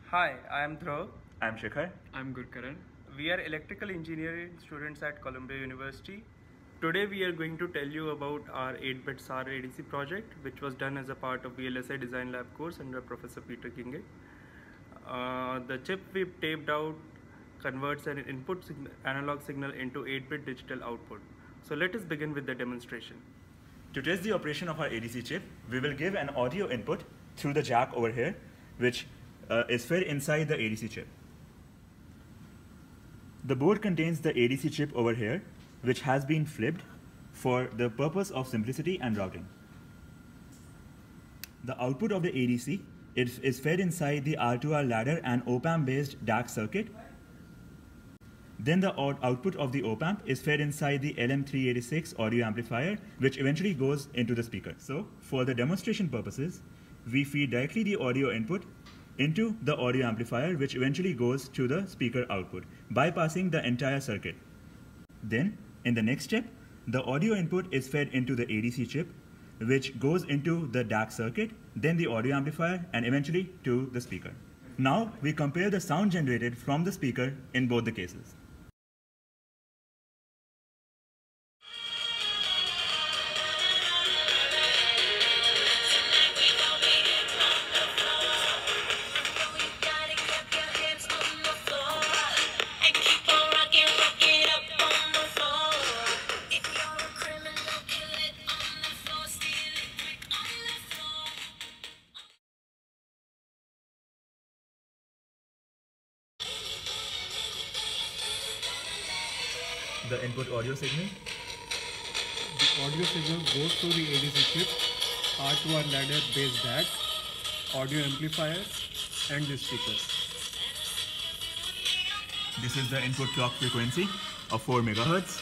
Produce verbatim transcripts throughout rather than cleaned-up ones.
Hi, I am Dhruv. I'm Shikhar. I'm Gurkaran. We are electrical engineering students at Columbia University. Today we are going to tell you about our eight bit S A R A D C project, which was done as a part of V L S I Design Lab course under Professor Peter Kinge. Uh, the chip we've taped out converts an input sign analog signal into eight bit digital output. So let us begin with the demonstration. To test the operation of our A D C chip, we will give an audio input through the jack over here, which uh, is fed inside the A D C chip. The board contains the A D C chip over here, which has been flipped for the purpose of simplicity and routing. The output of the A D C is, is fed inside the R two R ladder and op-amp based D A C circuit. Then the output of the op-amp is fed inside the L M three eighty-six audio amplifier, which eventually goes into the speaker. So for the demonstration purposes, we feed directly the audio input into the audio amplifier, which eventually goes to the speaker output, bypassing the entire circuit. Then in the next step, the audio input is fed into the A D C chip, which goes into the D A C circuit, then the audio amplifier, and eventually to the speaker. Now we compare the sound generated from the speaker in both the cases. The input audio signal. The audio signal goes to the A D C chip, R two R ladder based D A C, audio amplifier, and the speaker. This is the input clock frequency of four megahertz.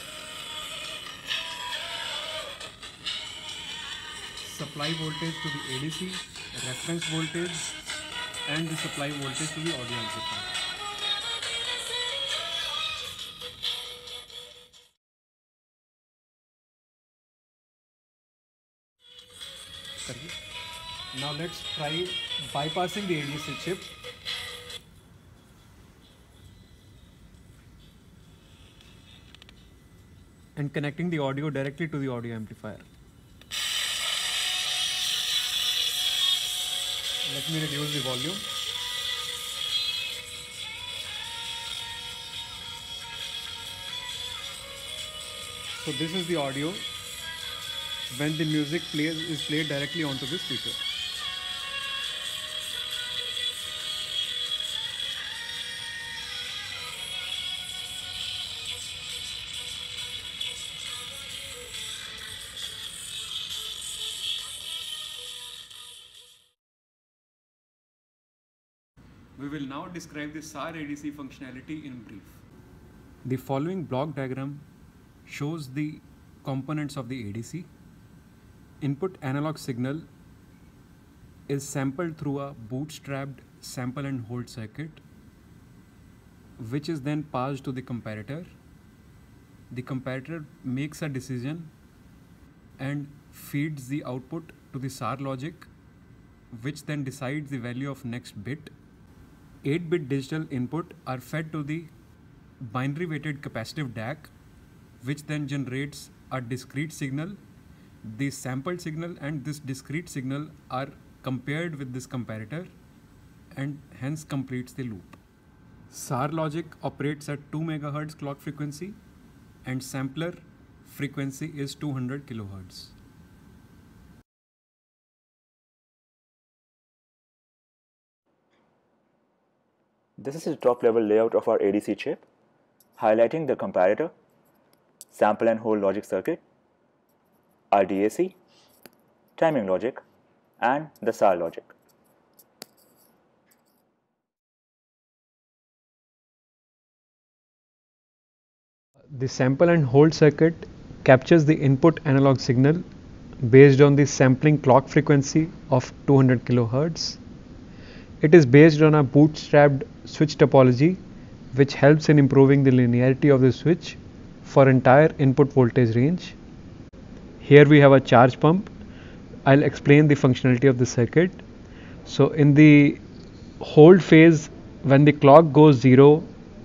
Supply voltage to the A D C, reference voltage, and the supply voltage to the audio amplifier. Now let's try bypassing the A D C chip. And connecting the audio directly to the audio amplifier. Let me reduce the volume. So this is the audio when the music plays is played directly onto the speaker. We will now describe the S A R A D C functionality in brief. The following block diagram shows the components of the A D C. Input analog signal is sampled through a bootstrapped sample and hold circuit, which is then passed to the comparator. The comparator makes a decision and feeds the output to the S A R logic, which then decides the value of next bit. eight bit digital input are fed to the binary weighted capacitive D A C, which then generates a discrete signal. The sampled signal and this discrete signal are compared with this comparator and hence completes the loop. S A R logic operates at two megahertz clock frequency and sampler frequency is two hundred kilohertz. This is the top level layout of our A D C chip, highlighting the comparator, sample and hold logic circuit, our D A C, timing logic, and the S A R logic. The sample and hold circuit captures the input analog signal based on the sampling clock frequency of two hundred kilohertz. It is based on a bootstrapped switch topology, which helps in improving the linearity of the switch for entire input voltage range. Here we have a charge pump. I'll explain the functionality of the circuit. So in the hold phase, when the clock goes zero,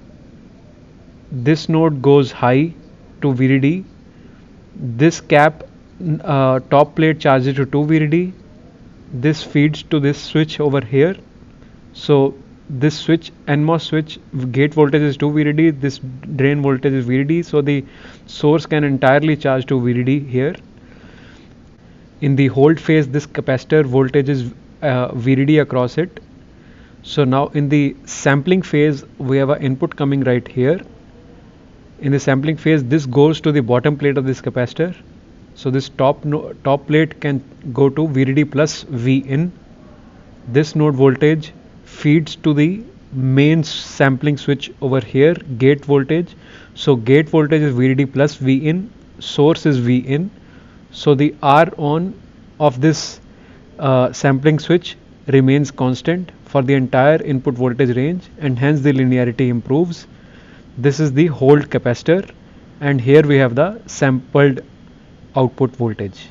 this node goes high to V D D. This cap uh, top plate charges to two V D D. This feeds to this switch over here. So this switch, N MOS switch, gate voltage is two V D D, this drain voltage is V D D, so the source can entirely charge to V D D here. In the hold phase, this capacitor voltage is uh, V D D across it. So now in the sampling phase, we have an input coming right here. In the sampling phase, this goes to the bottom plate of this capacitor. So this top no, top plate can go to V D D plus V in. This node voltage feeds to the main sampling switch over here, gate voltage. So gate voltage is V D D plus V in, source is V in. So the R on of this uh, sampling switch remains constant for the entire input voltage range, and hence the linearity improves. This is the hold capacitor, and here we have the sampled output voltage.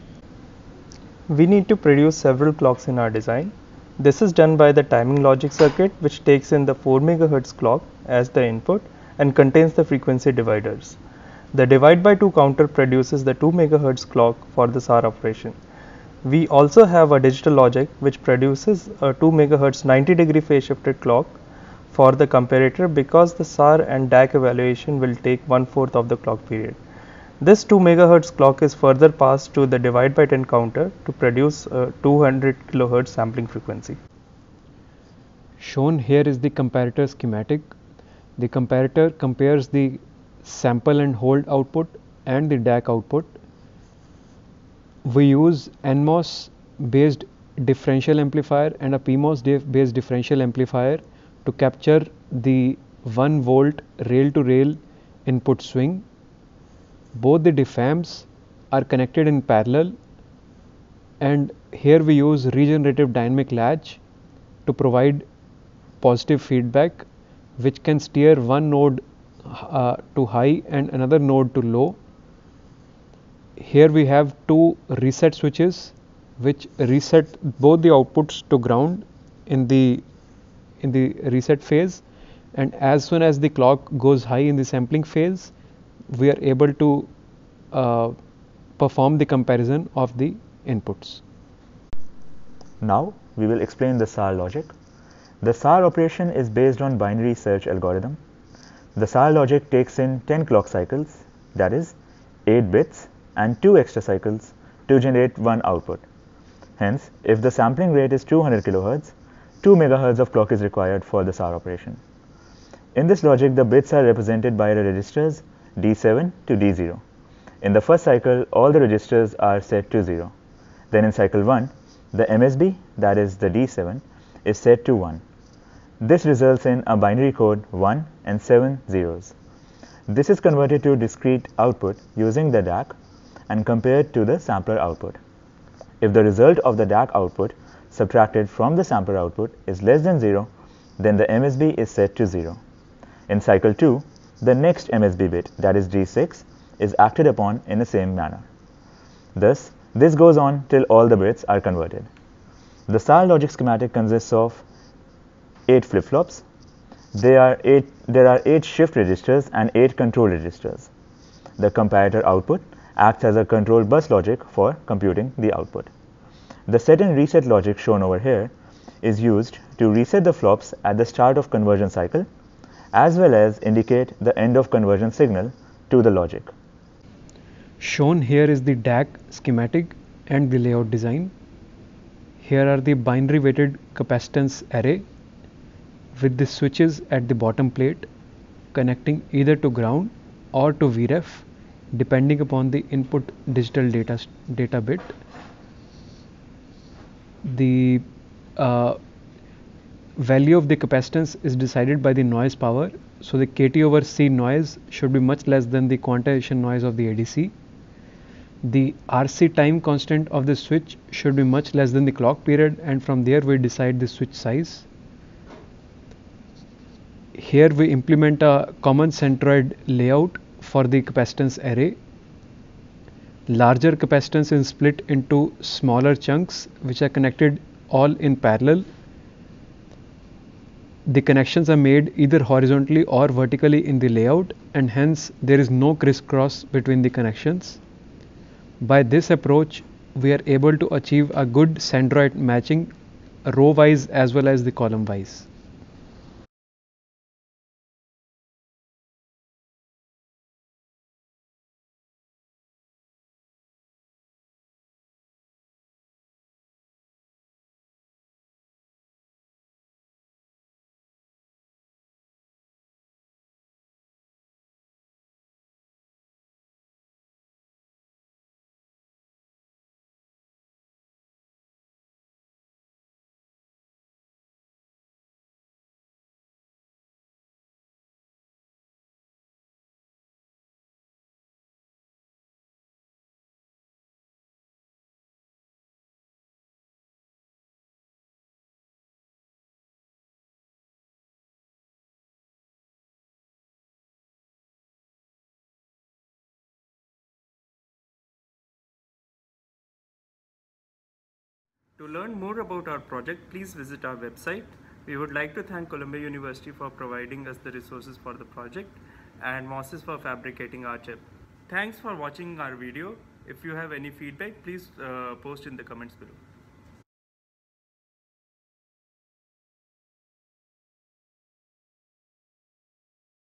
We need to produce several clocks in our design. This is done by the timing logic circuit, which takes in the four megahertz clock as the input and contains the frequency dividers. The divide by two counter produces the two megahertz clock for the S A R operation. We also have a digital logic which produces a two megahertz ninety degree phase shifted clock for the comparator, because the S A R and D A C evaluation will take one fourth of the clock period. This two megahertz clock is further passed to the divide by ten counter to produce a two hundred kilohertz sampling frequency. Shown here is the comparator schematic. The comparator compares the sample and hold output and the D A C output. We use N MOS based differential amplifier and a P MOS based differential amplifier to capture the one volt rail to rail input swing. Both the diff amps are connected in parallel, and here we use regenerative dynamic latch to provide positive feedback, which can steer one node uh, to high and another node to low. Here we have two reset switches which reset both the outputs to ground in the in the reset phase, and as soon as the clock goes high in the sampling phase, we are able to uh, perform the comparison of the inputs. Now we will explain the S A R logic. The S A R operation is based on binary search algorithm. The S A R logic takes in ten clock cycles, that is eight bits, and two extra cycles to generate one output. Hence, if the sampling rate is two hundred kilohertz, two megahertz of clock is required for the S A R operation. In this logic, the bits are represented by the registers D seven to D zero. In the first cycle, all the registers are set to zero. Then in cycle one, the M S B, that is the D seven, is set to one. This results in a binary code one and seven zeros. This is converted to discrete output using the D A C and compared to the sampler output. If the result of the D A C output subtracted from the sampler output is less than zero, then the M S B is set to zero. In cycle two, the next M S B bit, that is D six, is acted upon in the same manner. Thus, this goes on till all the bits are converted. The S A R logic schematic consists of eight flip-flops. There are eight, there are eight shift registers and eight control registers. The comparator output acts as a control bus logic for computing the output. The set and reset logic shown over here is used to reset the flops at the start of conversion cycle, as well as indicate the end of conversion signal to the logic. Shown here is the D A C schematic and the layout design. Here are the binary weighted capacitance array with the switches at the bottom plate connecting either to ground or to V ref depending upon the input digital data, data bit. The uh, value of the capacitance is decided by the noise power, so the K T over C noise should be much less than the quantization noise of the A D C. The R C time constant of the switch should be much less than the clock period, and from there we decide the switch size. Here we implement a common centroid layout for the capacitance array. Larger capacitance is split into smaller chunks which are connected all in parallel. the connections are made either horizontally or vertically in the layout, and hence there is no crisscross between the connections. By this approach, we are able to achieve a good centroid matching row wise as well as the column wise. To learn more about our project, please visit our website. We would like to thank Columbia University for providing us the resources for the project and Moses for fabricating our chip. Thanks for watching our video. If you have any feedback, please uh, post in the comments below.